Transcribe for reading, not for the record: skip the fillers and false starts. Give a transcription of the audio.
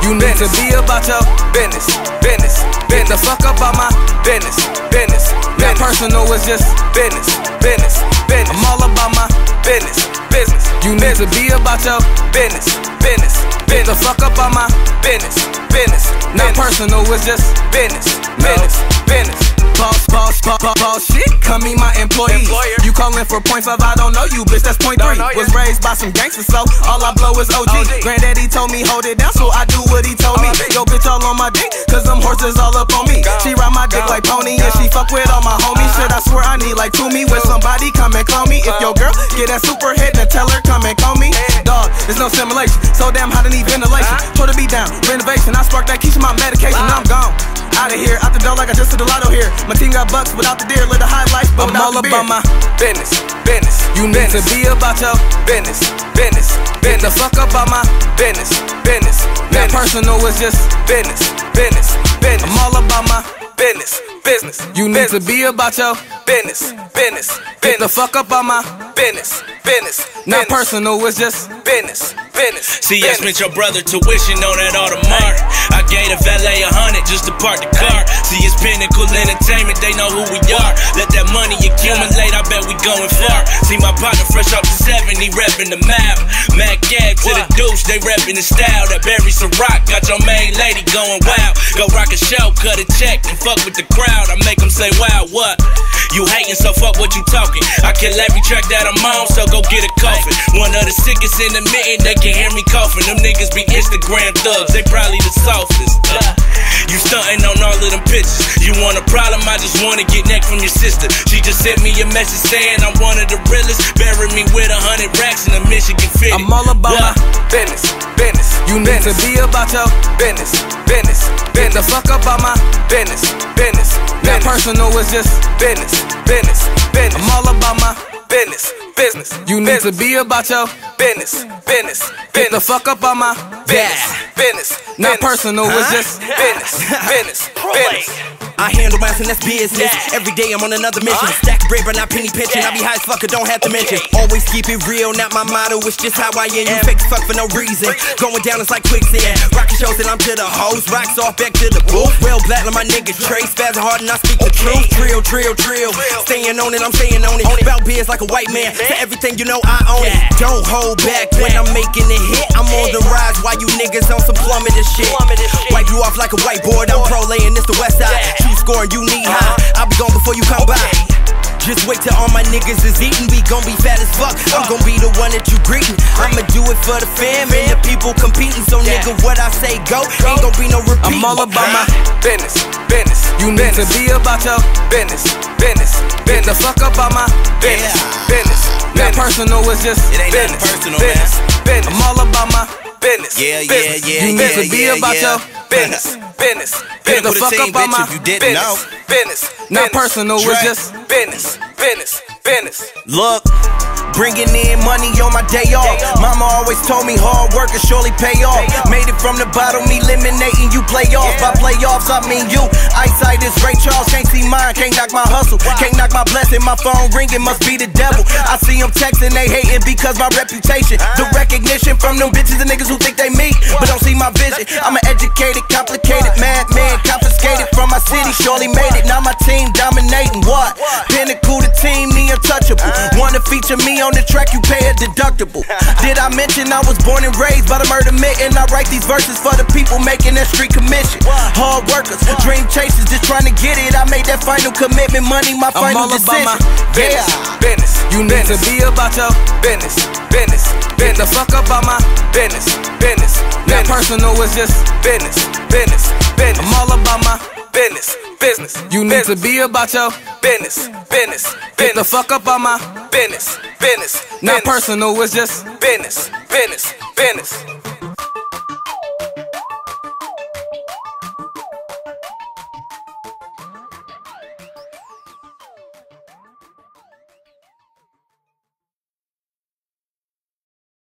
You need to be about your business. Get the fuck up on my business. Not personal, it's just business. I'm all about my business. You need to be about your business. Get the fuck up on my business. Not personal, it's just business. Boss shit, come meet my employees. You callin' for .5, I don't know you, bitch, that's .3. Was raised by some gangsters, so all I blow is OG. Granddaddy told me hold it down, so I do what he told me. Yo, bitch, all on my dick, cause them horses all up on me. She ride my dick like pony, and she fuck with all my homies. Shit, I swear I need like 2 me. When somebody come and call me. If your girl get that super hit, then tell her come and call me. Dog, there's no simulation, so damn hot I need ventilation. Told her be down, renovation, I sparked that Keisha my medication. I'm gone. Out of here, out the door like I just did a lotto here. My team got bucks without the deer, live the high life, but I'm all about my business. You need to be about your business. Get the fuck up on my business. Not personal, it's just business. I'm all about my business. You need to be about your business. Get the fuck up on my business. Not personal, it's just business. See, I spent your brother tuition on that Audemars. I gave the valet 100 just to park the car. See, it's Pinnacle Entertainment, they know who we are. Let that money accumulate, I bet we going far. See, my partner fresh off the 7, he reppin' the map. Mac Gag to the Deuce, they reppin' the style. That Barry Ciroc got your main lady going wild. Go rock a show, cut a check, and fuck with the crowd. I make them say, wow, what? You hating, so fuck what you talking. I kill every track that I'm on, so go get a coffin. One of the sickest in the mitten, they can hear me coughing. Them niggas be Instagram thugs, they probably the softest. You stuntin' on all of them pictures. You want a problem, I just wanna get neck from your sister. She just sent me a message saying I'm one of the realest. Bury me with 100 racks in a Michigan fit. I'm all about my business. You need to be about your business. Get the fuck up on my business. Not personal, it's just business. I'm all about my business. You need to be about your business. Get the fuck up on my business. Not personal, it's just business. I handle my and that's business. Every day I'm on another mission. Stack bread but not penny pinching. I be high as fuck, don't have to mention. Always keep it real, not my motto. It's just how I am. You fake fuck for no reason. Going down, it's like quicksand. Rockin' shows and I'm to the host. Rocks off back to the booth. Well, black like my nigga Trey. Spazzing hard and I speak the truth. Trill. Staying on it, I'm staying on it. Bout biz like a white man. Say everything you know, I own it. Don't hold back when I'm making a hit. I'm on the rise while you niggas on some plummeted shit. Wipe you off like a whiteboard. I'm pro laying this the west side. Scoring, you need high. I'll be gone before you come by. Just wait till all my niggas is eating. We gon' be fat as fuck. I'm gon' be the one that you greetin'. I'ma do it for the fam and the people competing. So nigga, what I say go, ain't gon' be no repeat. I'm all about my business. You need to be about your business. Get the fuck up on my business. Not personal, it's just business. I'm all about my business. You need to be about your business. Get the fuck up on my business. Not personal, it's just business. Look, bringing in money on my day off. Mama always told me hard work will surely pay off. Made it from the bottom, eliminating you playoffs. By playoffs, I mean you. Eyesight is Ray Charles, can't see mine, can't knock my hustle. Can't knock my blessing, my phone ringing, must be the devil. I see them texting, they hating because my reputation. The recognition from them bitches and niggas who think they me, but don't see my vision. I'm an educated, complicated madman, confiscated from my city, surely made it. Now my team dominating what? Pinnacle, the team, the untouchable. Wanna feature me on the track, you pay a deductible. Did I mention I was born and raised by the murder mitten? I write these verses for the people making that street commission. Hard workers, dream chasers, just trying to get it. I made that final commitment, money my final decision. I'm all about my business. You need to be about your business. Get the fuck up on my business. Not personal, it's just business. I'm all about my business. You need to be about your business. Get the fuck up on my business. Not personal, it's just business.